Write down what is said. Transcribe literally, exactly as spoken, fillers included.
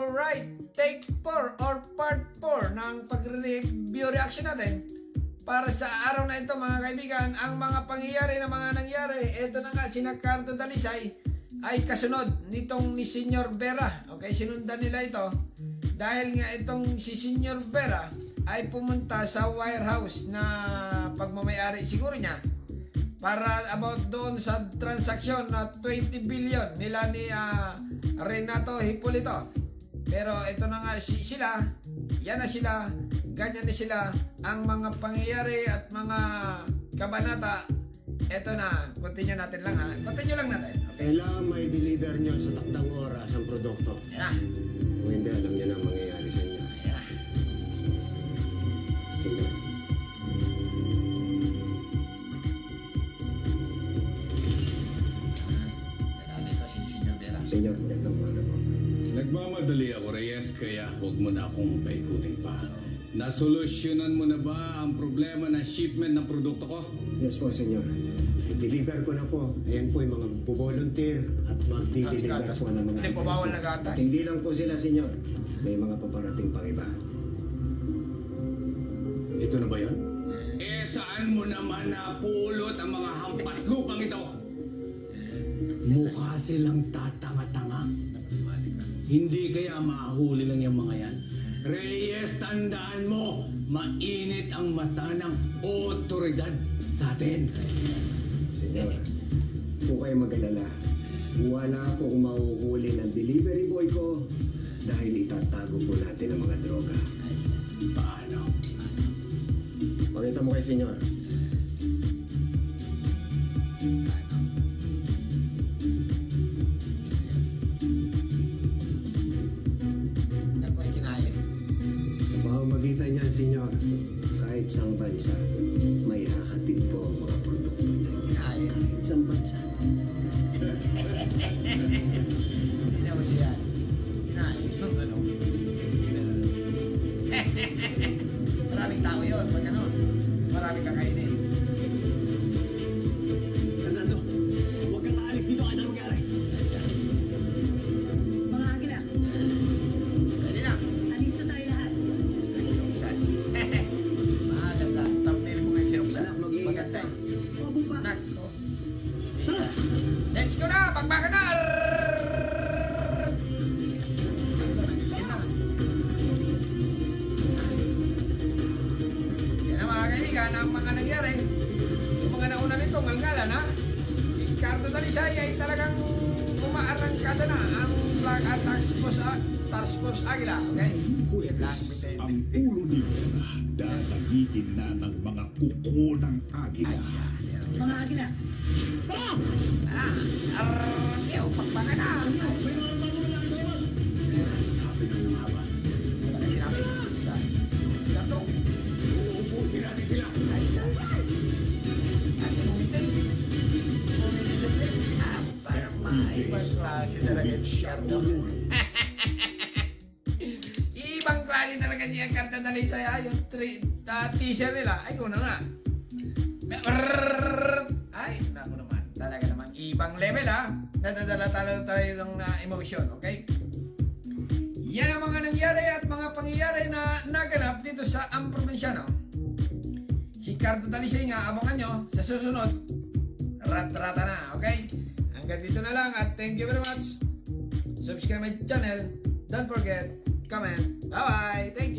Alright, take four or part four ng pag-review reaction natin para sa araw na ito mga kaibigan. Ang mga pangyayari na mga nangyari, ito na nga, sina Cardo Dalisay ay kasunod nitong ni Senyor Vera. Okay, sinundan nila ito dahil nga itong si Senyor Vera ay pumunta sa warehouse na pagmamayari siguro niya para about doon sa transaksyon na twenty billion nila ni uh, Renato Hipolito. Pero ito na nga si, sila, yan na sila, ganyan na sila ang mga pangyayari at mga kabanata. Ito na, continue natin lang ha. Continue lang natin. Okay. Kailangan may deliver nyo sa takdang oras ang produkto. Yan na. Kung hindi, alam nyo na ang mangyayari sa inyo. Yan na. Sige. Dito si Senyor Vera. Senyor, magandang umaga po. Nagmamadali ako, Reyes, kaya huwag mo na akong paikutin pa. Nasolusyonan mo na ba ang problema ng shipment ng produkto ko? Yes po, senyor. I-deliver ko na po. Ayan po yung mga volunteer at mag-deliver po ng mga Hindi po bawal na gatas. Hindi lang po sila, senyor. May mga paparating pang iba. Ito na ba yun? Eh, saan mo naman napulot ang mga hampas lupang ito? Mukha silang tatanga-tanga. Hindi kaya mahuli lang yung mga yan? Reyes, tandaan mo, mainit ang mata ng otoridad sa atin. Senyor, kung kayo mag-alala, wala pong mahuhuli ng delivery boy ko dahil itatago po natin ang mga droga. Paano? Pakita mo kay senyor. Magitan niyan, senyor, kahit sang bansa, may hahatid po ang mga produkto niya. Ay, Kahit sang bansa. hindi na mo siya. Ay, ano? Maraming tao yun, pag gano'n. Maraming kakainin. Fernando, huwag kang aalis dito kahit anong mangyari. Mga agila, Pwede na. alis na tayo lahat. Ay, sinuksan. Maganda. Thumbnail mo ngayon sinuksan. Maganda. O, bupa. Nak. oh. Let's go na! Pagbaka na! Yan na. Yan na mga kaibigan, ang mga nangyari. Yung mga nauna nito, ngalngalan ha. Si Cardo Dalisay ay talagang umaarangkada na ang Black at Task Force, Task Force Aguila. Okay? Huwes, ang ulo ni Vera, dadagitin na ng mga kuko ng agila. Mga agila, Ah! Arr! Pagbaka na! Sabi ko na nga ba? Wala na sinabi. Gato. Uubusin natin sila. Ay, siya. Kasi bumitin. Bumitin sa trip. Ah, para maibang klase talaga si Cardo. Ibang klase talaga niya Cardo Dalisay. Ay, yung teaser nila. Ay, kung na nga. Ay, naku naman. Talaga naman. Ibang level ha. Nadadala talaga tayo ng uh, emotion. Okay? Yan ang mga nangyari at mga pangyayari na naganap dito sa Ang Probinsyano. Si Cardo Dalisay nga, abangan nyo sa susunod. Rat-rata na, okay? Hanggang dito na lang at thank you very much. Subscribe my channel. Don't forget, comment. Bye-bye. Thank you.